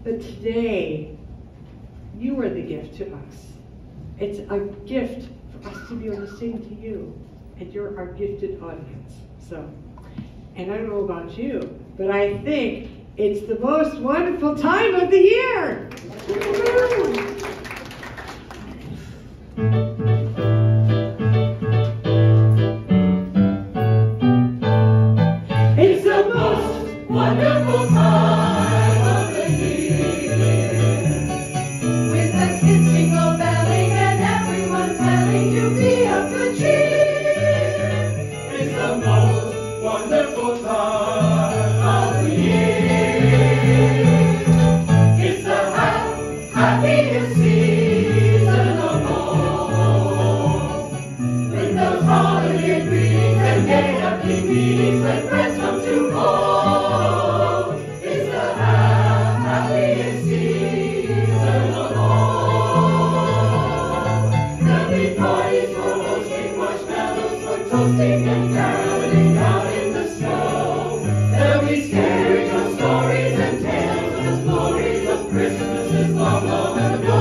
But today, you are the gift to us. It's a gift for us to be able to sing to you, and you're our gifted audience. So, and I don't know about you, but I think it's the most wonderful time of the year. It's the most wonderful time of the year. With the kids jingle belling and everyone telling you be of good cheer. It's the most wonderful time of the year. It's the happiest season of all. With those holiday greetings and gay happy meetings when friends come to call. It's the happiest season of all. There'll be parties for roasting marshmallows, for toasting and caroling out in the snow. There'll be scary ghost stories and tales of the glories of Christmases long, long ago.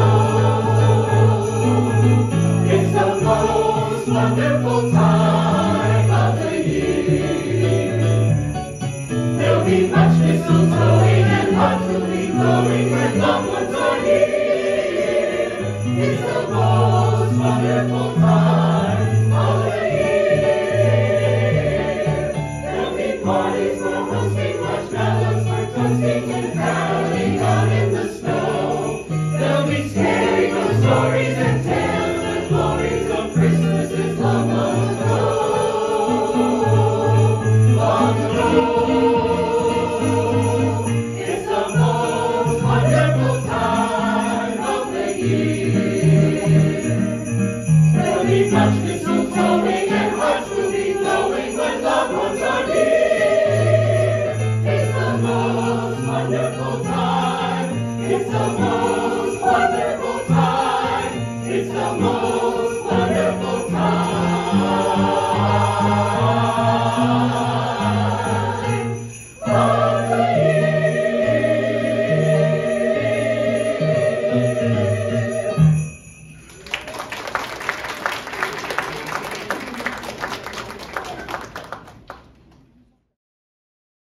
It's the most wonderful time of the year. There'll be much mistletoeing and hearts will be glowing when loved ones are here.